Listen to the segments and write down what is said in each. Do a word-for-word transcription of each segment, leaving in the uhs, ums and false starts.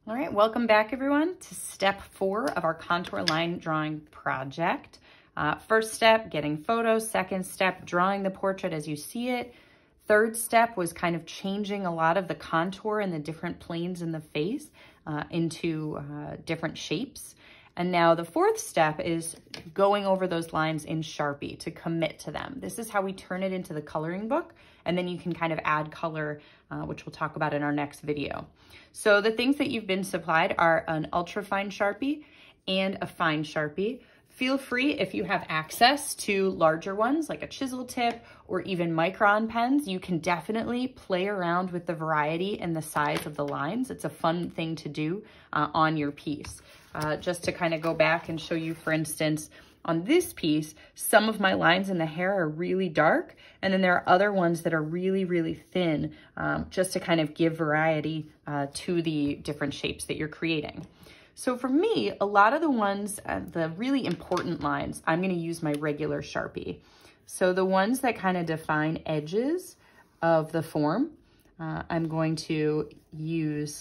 All right, welcome back everyone to step four of our contour line drawing project. Uh, first step, getting photos. Second step, drawing the portrait as you see it. Third step was kind of changing a lot of the contour and the different planes in the face uh, into uh, different shapes. And now the fourth step is going over those lines in Sharpie to commit to them. This is how we turn it into the coloring book, and then you can kind of add color, uh, which we'll talk about in our next video. So the things that you've been supplied are an ultra fine Sharpie and a fine Sharpie. Feel free, if you have access to larger ones like a chisel tip or even micron pens, you can definitely play around with the variety and the size of the lines. It's a fun thing to do uh, on your piece. Uh, just to kind of go back and show you, for instance, on this piece, some of my lines in the hair are really dark, and then there are other ones that are really, really thin, um, just to kind of give variety uh, to the different shapes that you're creating. So for me, a lot of the ones, uh, the really important lines, I'm going to use my regular Sharpie. So the ones that kind of define edges of the form, uh, I'm going to use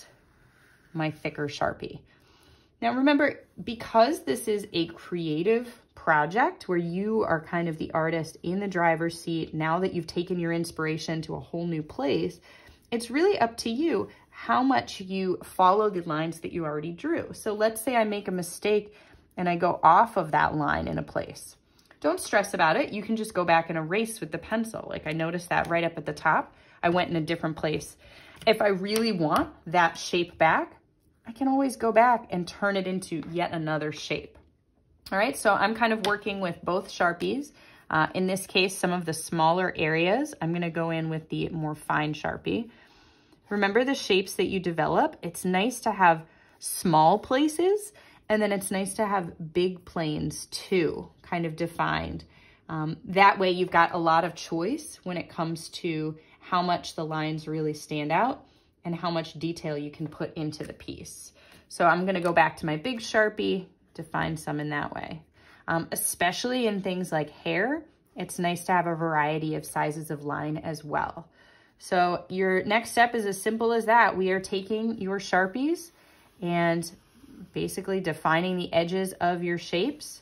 my thicker Sharpie. Now remember, because this is a creative project where you are kind of the artist in the driver's seat, now that you've taken your inspiration to a whole new place, it's really up to you how much you follow the lines that you already drew. So let's say I make a mistake and I go off of that line in a place. Don't stress about it. You can just go back and erase with the pencil. Like I noticed that right up at the top, I went in a different place. If I really want that shape back, I can always go back and turn it into yet another shape. All right, so I'm kind of working with both Sharpies. Uh, in this case, some of the smaller areas, I'm gonna go in with the more fine Sharpie. Remember the shapes that you develop? It's nice to have small places, and then it's nice to have big planes too, kind of defined. Um, that way you've got a lot of choice when it comes to how much the lines really stand out and how much detail you can put into the piece. So I'm gonna go back to my big Sharpie, define some in that way. Um, especially in things like hair, it's nice to have a variety of sizes of line as well. So your next step is as simple as that. We are taking your Sharpies and basically defining the edges of your shapes.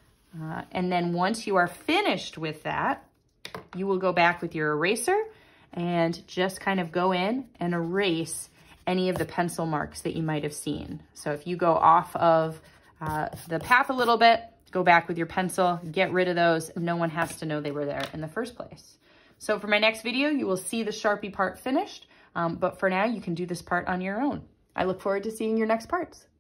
Uh, and then once you are finished with that, you will go back with your eraser and just kind of go in and erase any of the pencil marks that you might have seen. So if you go off of uh, the path a little bit, go back with your pencil, get rid of those. No one has to know they were there in the first place. So for my next video, you will see the Sharpie part finished, um, but for now you can do this part on your own. I look forward to seeing your next parts.